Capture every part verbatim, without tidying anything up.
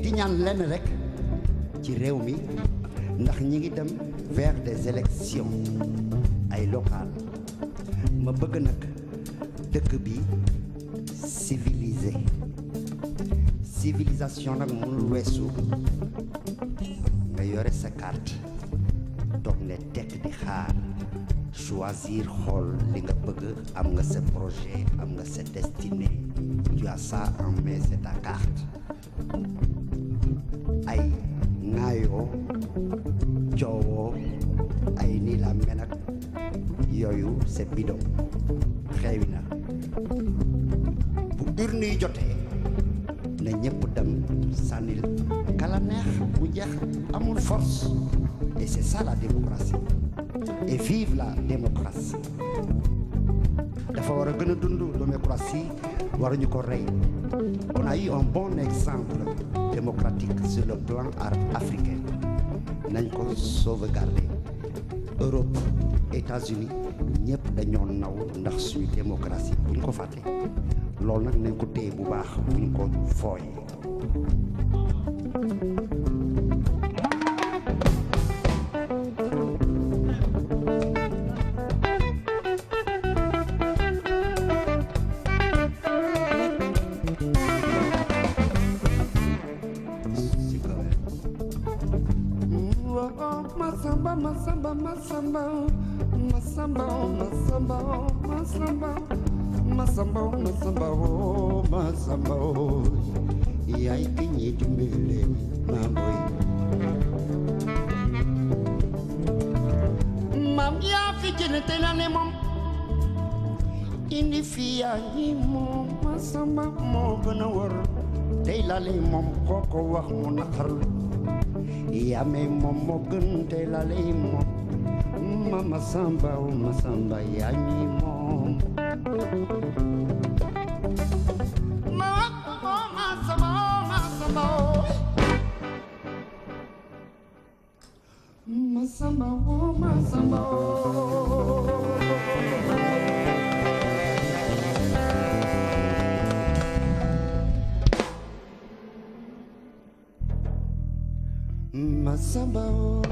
di ñaan lenn rek ci réew mi ndax ñi ngi dem vers des élections ay locales ma bëgg nag dëkk bi civilisé civilisation nag mënul weesu nga yore sa carte toog ne tekk di xaar choisir xool li nga bëgg am nga sa projet am nga sa destinée tu as ça en main c'est ta carte ay ŋaayoo coowoo ay nii la mel ak yooyu c'est bidon xewi na bu urne yi jotee na ñëpp dem sànnil kala neex bu jeex amul force et c'est ça la démocratie et vive la démocratie dafa war a gën a dund démocratie waruñu ko rey on a eu un bon exemple démocratique sur le plan africain nañ ko sauvegarder Europe États-Unis ñëpp dañoo naw ndax suñu démocratie buñ ko fàtte loolu nag nañ ko téye bu baax buñ ko fooye Masamba, masamba, masamba, masamba, masamba, masamba, masamba, oh, masamba, oh, yaay ki ñi dimbale ma boy. Mam yaa fi jëne te na ne moom indi fi yaa ñi moom masamba moo gën a war tey la lay moom kooko wax mu naqarlu yame moom moo gën tey la lay moom mama samba o masamba yaa ñi moom ma o masamba o masamba o masamba o masamba o masamba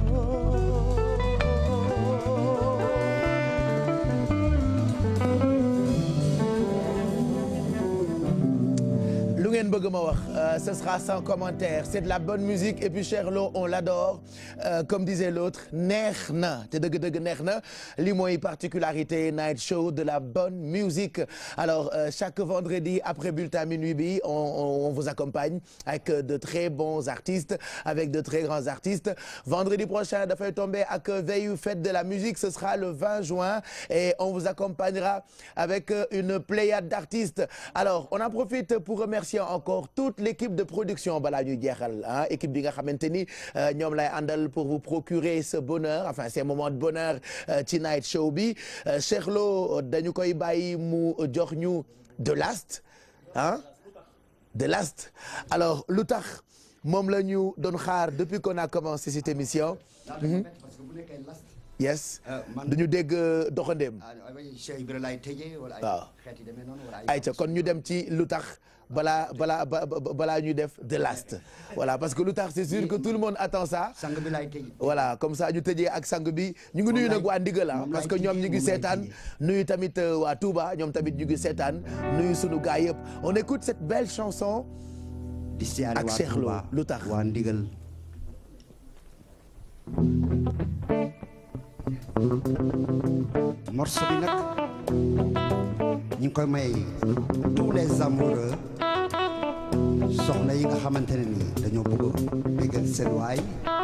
lu ngeen bëgg ma wax ce sera sans commentaire c'est de la bonne musique et puis Cheikh Lo on l'adore euh, comme disait l'autre neex na te dëgg-dëgg neex na li mooy particularité night show de la bonne musique alors euh, chaque vendredi après bulletin minuit bi on, on, on vous accompagne avec de très bons artistes avec de très grands artistes vendredi prochain dafay tomber ak veille fête de la musique ce sera le vingt juin et on vous accompagnera avec une pléiade d'artistes alors on en profite pour remercier encore toute l'équipe de production balaa ñuy jeexal ah équipe bi nga xamante ni ñoom lay àndal pour vous procurer ce bonheur enfin ces moments de bonheur ci night show bi Cheikh Lo dañu koy bàyyi mu jox ñu de last ah de last alors lu tax moom la ñu doon xaar depuis qu'on a commencé cette émission. yes duñu dégg doxandéem. waaw ayca kon ñu dem ci lu tax balaa balaa balaa ñuy def the last voilà parce que lu tax c'est sûr que tout le monde attend ça. sang bi laay tëjee. voilà comme ça ñu tëjee ak sang bi ñu ngi nuyu nag waa Ndigal parce que ñoom ñu ngi seetaan nuyu tamit waa Touba ñoom tamit ñu ngi seetaan nuyu sunu gars yëpp on écoute cette belle chanson. ak Cheikh Lo lu tax waa Ndigal. morceau bi nag ñu ngi koy may tous les amoureux soxna yi nga xamante ne nii dañoo bëgg déggal seen waay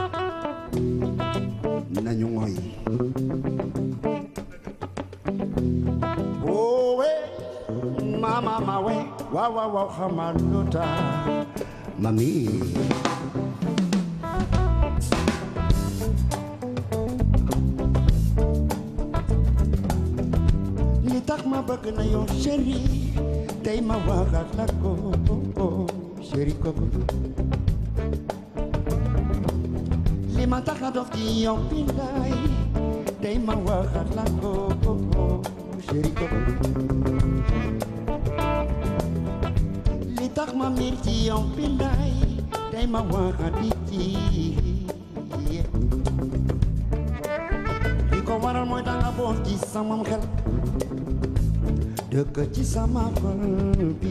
nañu ngoy wowe mama ma we waaw waaw waaw xamal lu tax mami tax ma bëgg na yow chéri tey ma waxaat la ko chéri koko li ma tax a dof ci yow pindaay tey ma waxaat la ko chéri koko li tax ma miir ci yow pindaay tey ma waxati ci li ko waral mooy danga boon ci sama xel dëkk ci sama xol bi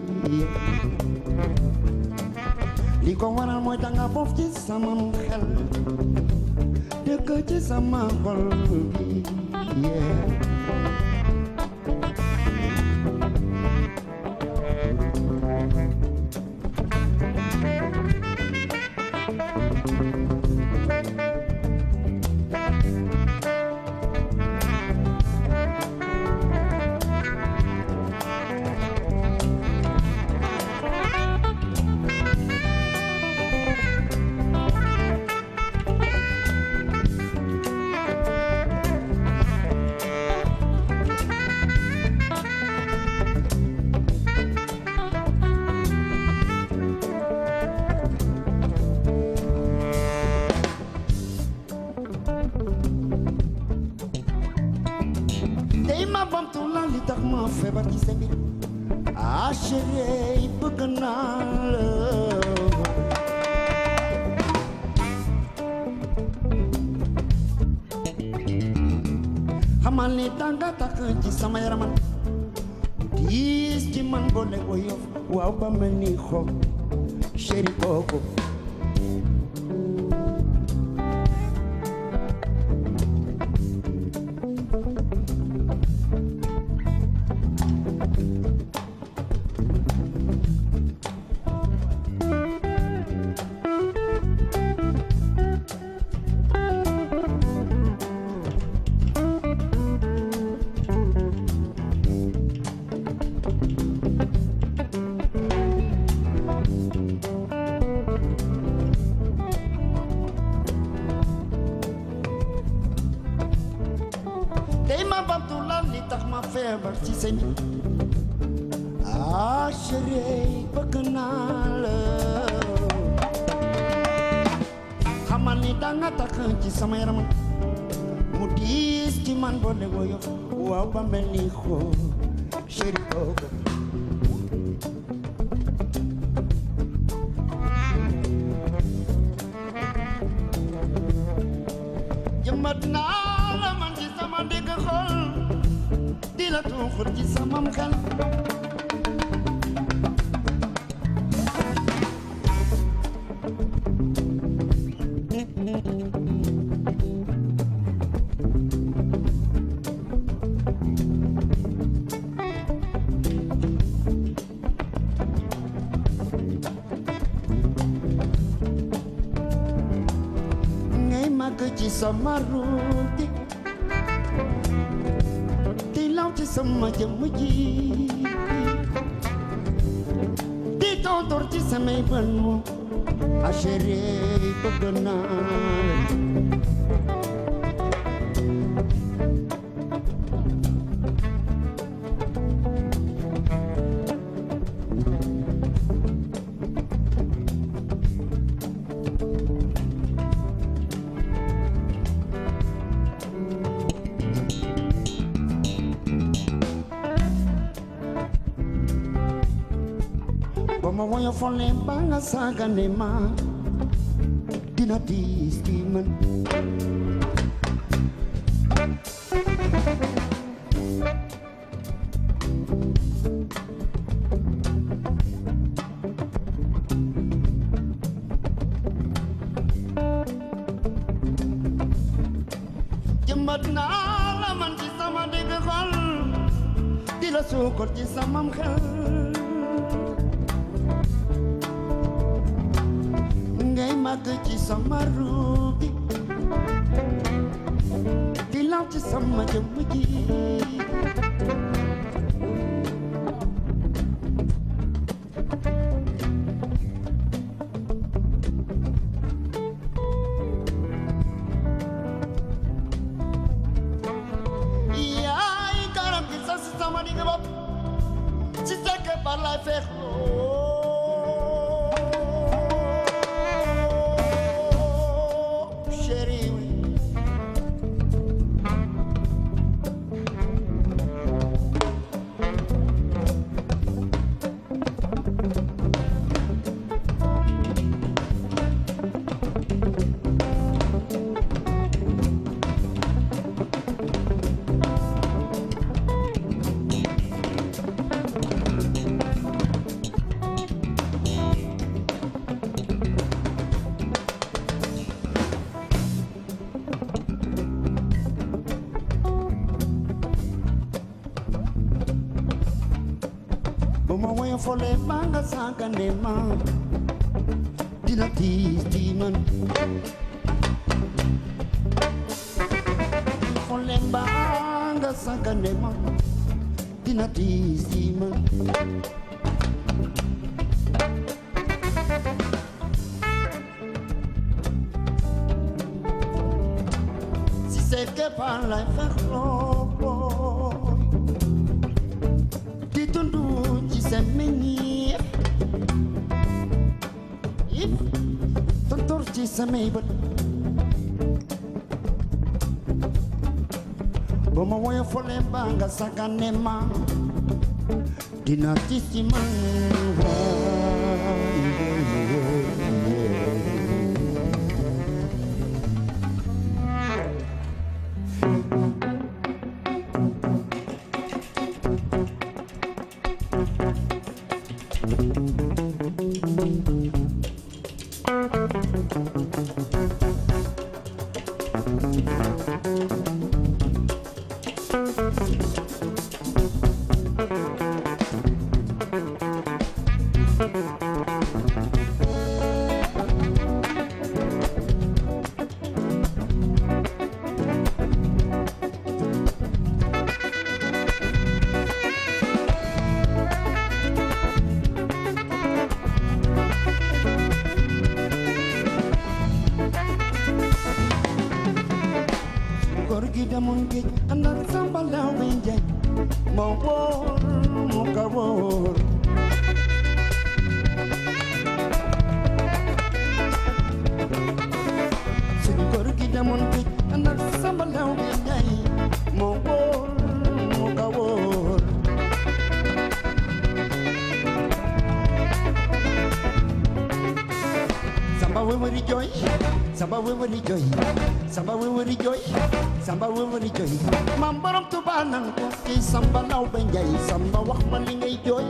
li ko waral mooy danga boon ci sama xel dëkk ci sama xol bi feebar ci sa mbir ah chérie bëgg naa la xamal ni danga takk ci sama yaraman diis ci man boole ko yof waaw ba mel ni xob chérie kooku feebar ci sa nit ah chérie bëgg naa la xamal ni danga takk ci sama yaram mu diis ci man boole ko yof waaw ba mel ni xoo chérie kooku jëmbat naa la man ci sama digg xol di la tuuxut ci sama xel ngay màgg ci sama ruuti ci sama jëmm ji di tontor ci samay bën mu a chérie bëgg naa ma woyo fole banga saga ne ma dina diis di man jëmbat naa la man ci sama digg xol di la suukar ci sama xel ngay màgg ci sama ruubi di law ci sama jëmm ji yaay garab gi sax si sama digg bopp ci sekk par lay feex bu ma woy fole ba nga sàggane ma dina tiis ci man fole ba nga sàggane ma dina tiis ci man si c'est que par la faire di tundu ci sa meññeef it tontor ci samay bët ba ma woyo fole ba nga sagane ma dina ci ci man Damun géej àndal Samba Law bi njaay ma wóor mu ka wóor suñu góor gi damun géej àndal Samba Law bi njaay ma wóor mu ka wóor Samba wewari jooy Samba wewari jooy Samba wewari jooy Samba wewari jooy Maam Borom Tuuba nan ko ci Samba Law ba Njaay Samba wax ma li ngay jooy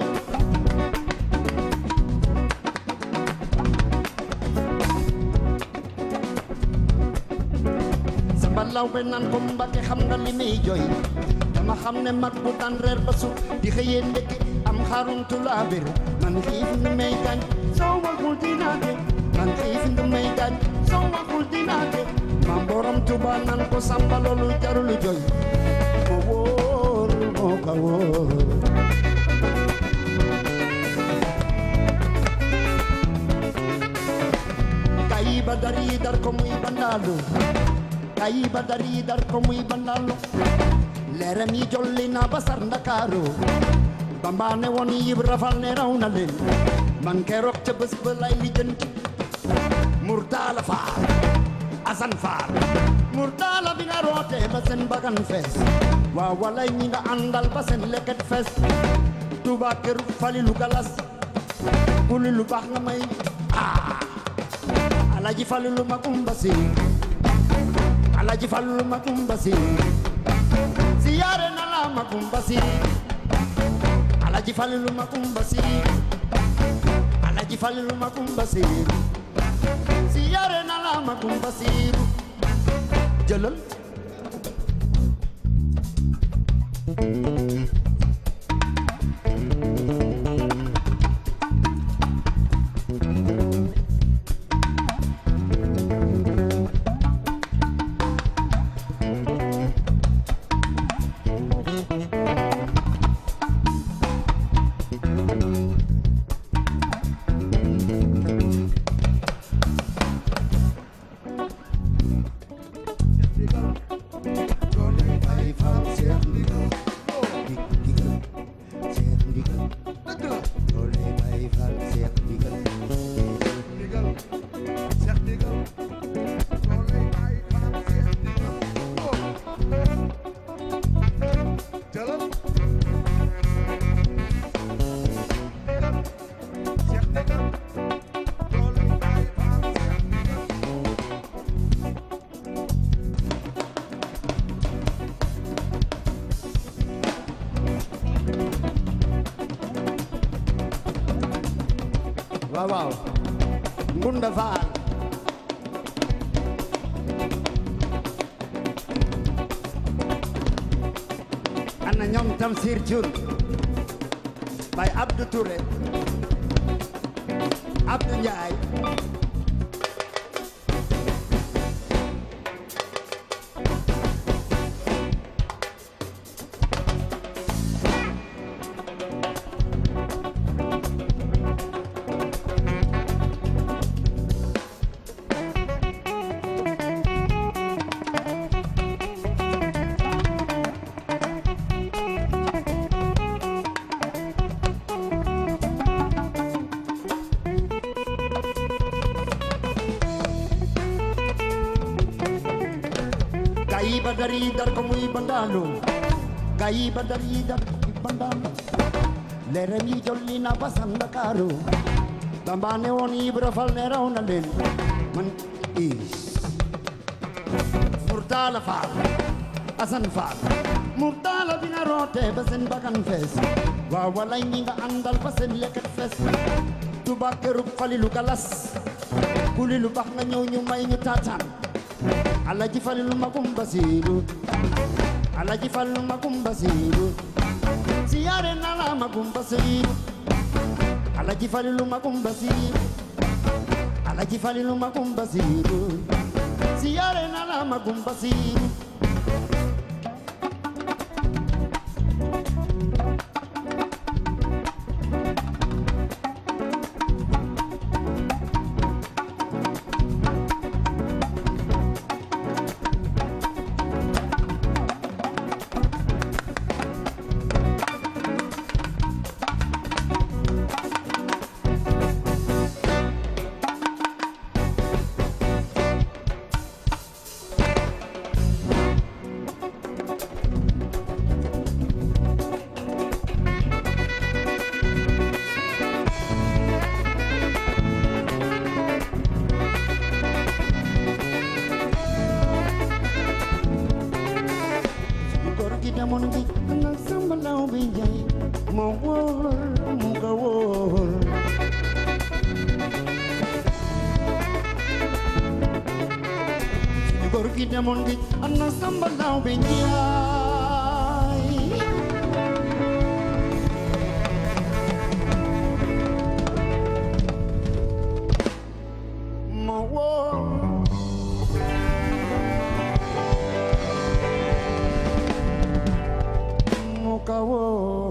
Samba Law ba nan ko Mbàkke xam nga li may jooy dama xam ne mag bu daan reer ba su di xëyee ndekki am xaruntu laa bir man xiif ni may gaañ soo waxul dinaa de man xiif ni may gaañ soo waxul dinaa de Maam Borom Tuuba nan ko Samba loolu jarul jooy moo wóor moo ka wóor kayi ba dar yi dar ko muy bandaalu kayi ba dar yi dar ko muy bandaalu leeram yi jolli na ba sar Ndakaaru Bamba ne woon yib rafal ne raw na leen man keroog ca bés ba lay lijjanti Murtala Faal Asan Faal Murtala bi nga roote ba seen bagan fees waaw walay ñi nga àndal ba seen leket fees Tuuba kër Falilu Galas ku li lu baax nga may ah Alaji Falilu Makumba Si Alaji Falilu Makumba Si siyaare na la Makumba Si Alaji Falilu Makumba Si Alaji Falilu Makumba Si siyaare na la Makumba Si jëlal waaw waaw Ngunda Faal ana ñoom Tamsir Jur Baye Abdou Touré Abdou Ndiaye dari dar ko muy bandalo gayi ba dari dar bandalo leram yi jolli na basan Dakaru dambane won Ibra Fall ne raw na leen man is Murtala Fall Asan Fall Murtala dina rote ba seen bakan fees waaw walay ñi nga àndal ba seen lekkat fees tuba kerub Falilu Galas kuli lu bax nga ñëw ñu may ñu taataan Alaji Falilu magum Basiru Alaji Falilu magum Basiru Siyaare nala magum Basiru Alaji Falilu magum Basiru Alaji Falilu magum Basiru Siyaare nala magum Basiru Mongi anna samba law be nyaay mo wo mo ka wo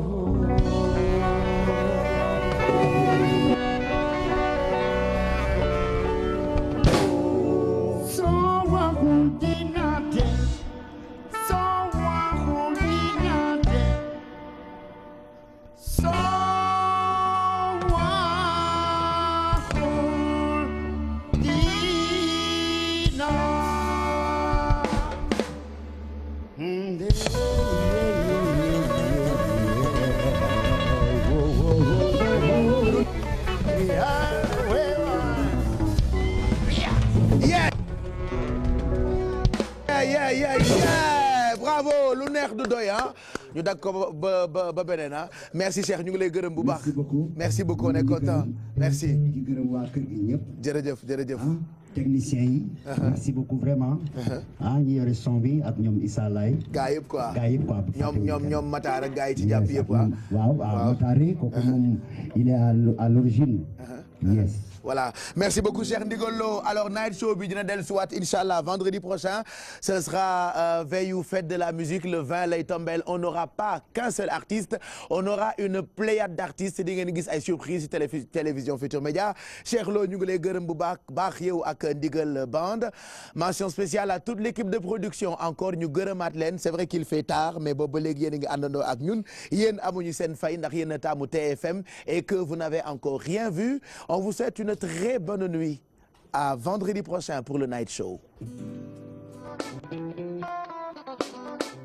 du doy ah ñu dag ko ba ba ba beneen ah merci Cheikh ñu ngi lay gërëm bu baax. merci beaucoup merci beaucoup on est content merci. di gërëm waa kër gi ñëpp. jërëjëf jërëjëf. technicien yi. merci beaucoup vraiment. ah ñi yore son bi ak ñoom Issa Laye. gaa yëpp quoi gaa yëpp quoi. ñoom ñoom ñoom Matar ak gaa yi ci jàpp yëpp quoi. waaw waaw Matar kooku moom il est à l'origine. yes. Voilà merci beaucoup Cheikh Ndigal Lo alors night show bi dina dellu siwaat inchallah vendredi prochain ce sera euh, veille ou fête de la musique le vingt lay tombel on n'aura pas qu'un seul artiste on aura une pléiade d'artistes di ngeen gis ay surprise ci télévision Futurs Médias Cheikh Lo ñu ngi lay gërëm bu baax baax yow ak Ndigal Band mention spéciale à toute l'équipe de production encore ñu gërëmaat leen c'est vrai qu'il fait tard mais boobu ba léegi yéen a ngi àndandoo ak ñun yéen amuñu seen fay ndax yéen a taamu T F M et que vous n'avez encore rien vu on vous souhaite une très bonne nuit à vendredi prochain pour le night show.